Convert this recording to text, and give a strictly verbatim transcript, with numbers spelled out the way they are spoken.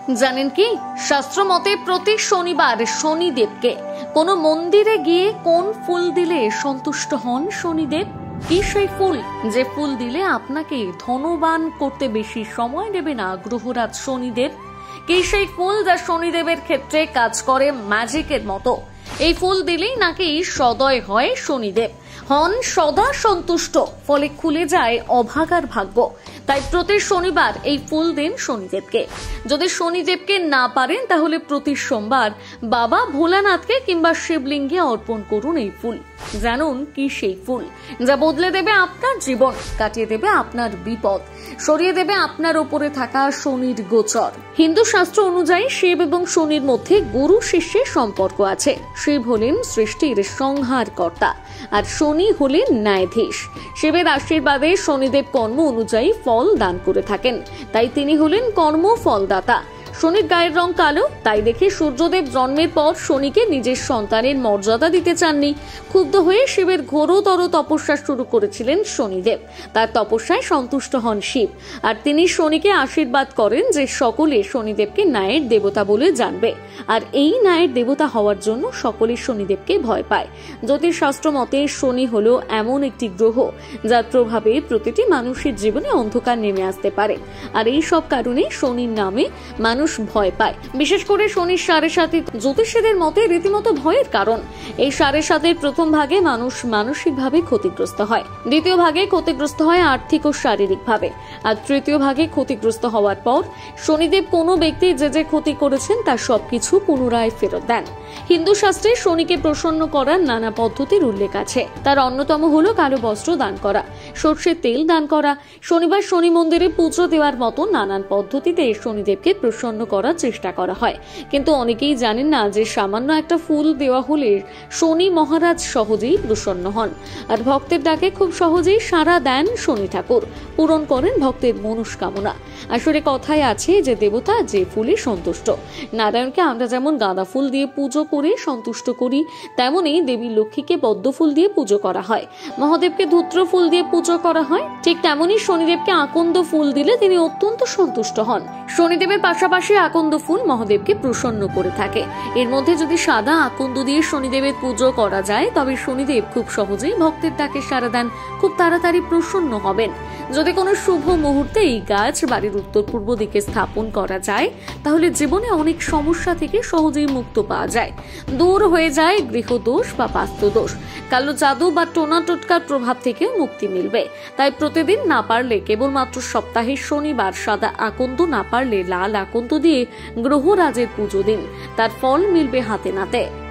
জানেন কি, শাস্ত্র মতে প্রতি শনিবার শনিদেবকে কোনো মন্দিরে গিয়ে কোন ফুল দিলে সন্তুষ্ট হন শনিদেব? কি সেই ফুল যে ফুল দিলে আপনাকে ধনবান করতে বেশি সময় নেবে না গ্রহরাজ শনিদেব? কি সেই ফুল যা শনিদেবের ক্ষেত্রে কাজ করে ম্যাজিকের মতো? এই ফুল দিলেই নাকি সদয় হয় শনিদেব, হন সদা সন্তুষ্ট, ফলে খুলে যায় অভাগার ভাগ্য। তাই প্রতি শনিবার এই ফুল দিন শনিদেবকে। যদি শনিদেবকে না পারেন তাহলে প্রতি সোমবার বাবা ভোলানাথকে কিংবা শিবলিঙ্গে অর্পণ করুন এই ফুল। জানুন কি সেই ফুল যা বদলে দেবে আপনার জীবন, কাটিয়ে দেবে আপনার বিপদ, সরিয়ে দেবে আপনার উপরে থাকা শনির গোচর। হিন্দু শাস্ত্র অনুযায়ী শিব এবং শনির মধ্যে গুরু শিষ্যের সম্পর্ক আছে। শিব হলেন সৃষ্টির সংহার কর্তা আর শনি হলেন ন্যায়াধীশ। শিবের আশীর্বাদে শনিদেব কর্ম অনুযায়ী ফল দান করে থাকেন, তাই তিনি হলেন কর্ম ফলদাতা। শনির গায়ের রং কালো, তাই দেখে সূর্যদেব জন্মের পর শনিকে নিজের সন্তানের মর্যাদা দিতে চাননি। ক্ষুব্ধ হয়ে শিবের ঘোরতর তপস্যা শুরু করেছিলেন শনিদেব। তার তপস্যায় সন্তুষ্ট হন শিব, আর তিনি শনিকে আশীর্বাদ করেন যে সকলে শনিদেবকে ন্যায়ের দেবতা বলে জানবে। আর এই ন্যায়ের দেবতা হওয়ার জন্য সকলে শনিদেবকে ভয় পায়। জ্যোতিষশাস্ত্র মতে শনি হলো এমন একটি গ্রহ যার প্রভাবে প্রতিটি মানুষের জীবনে অন্ধকার নেমে আসতে পারে, আর এই সব কারণে শনির নামে মানুষ ভয় পায়। বিশেষ করে শনির সাড়ে সাথে জ্যোতিষীদের মতে রীতিমতো ভয়ের কারণ। এই সাড়ে সাতের প্রথম ভাগে মানুষ মানসিকভাবে ক্ষতিগ্রস্ত হয়, দ্বিতীয় ভাগে ক্ষতিগ্রস্ত হয় আর্থিক ও শারীরিক ভাবে, আর তৃতীয় ভাগে ক্ষতিগ্রস্ত হওয়ার পর শনিদেব কোনো ব্যক্তি যে যে ক্ষতি করেছেন তার সবকিছু পুনরায় ফেরত দেন। হিন্দু শাস্ত্রে শনিকে প্রসন্ন করার নানা পদ্ধতির উল্লেখ আছে। তার অন্যতম হলো কালো বস্ত্র দান করা, সর্ষের তেল দান করা, শনিবার শনি মন্দিরে পুজো দেওয়ার মতো নানান পদ্ধতিতে শনিদেবকে প্রসন্ন করার চেষ্টা করা হয়। কিন্তু অনেকেই জানেন না যে সামান্য একটা ফুল দেওয়া হলে শনি মহারাজ সহজেই প্রসন্ন হন, আর ভক্তের ডাকে খুব সহজেই সাড়া দেন শনি ঠাকুর, পূরণ করেন ভক্তের মনস্কামনা। আসলে কথায় আছে যে দেবতা যে ফুলে সন্তুষ্ট। নারায়ণকে আমরা যেমন গাঁদা ফুল দিয়ে পুজো করে সন্তুষ্ট করি, তেমনি দেবী লক্ষ্মীকে পদ্ম ফুল দিয়ে পুজো করা হয়, মহাদেবকে ধূত্র ফুল দিয়ে পুজো করা হয়। ঠিক তেমনি শনিদেবকে আকন্দ ফুল দিলে তিনি অত্যন্ত সন্তুষ্ট হন। শনিদেবের পাশাপাশি আকন্দ ফুল মহাদেবকে প্রসন্ন করে থাকে। এর মধ্যে যদি সাদা আকন্দ দিয়ে শনিদেবের পুজো করা যায় তবে শনিদেব খুব সহজেই ভক্তের ডাকে সাড়া দেন, খুব তাড়াতাড়ি প্রসন্ন হবেন। যদি কোনো শুভ মুহূর্তে এই গাছ বাড়ির উত্তর পূর্ব দিকে স্থাপন করা যায় তাহলে জীবনে অনেক সমস্যা থেকে সহজেই মুক্ত পাওয়া যায়, দূর হয়ে যায় গৃহদোষ বা বাস্তুদোষ, কালো জাদু বা টোনা টোটকার প্রভাব থেকে মুক্তি মিলবে। তাই প্রতিদিন না পারলে কেবলমাত্র সপ্তাহে শনিবার সাদা আকন্দ, না পারলে লাল আকন্দ দিয়ে গ্রহরাজের পুজো দিন, তার ফল মিলবে হাতে নাতে।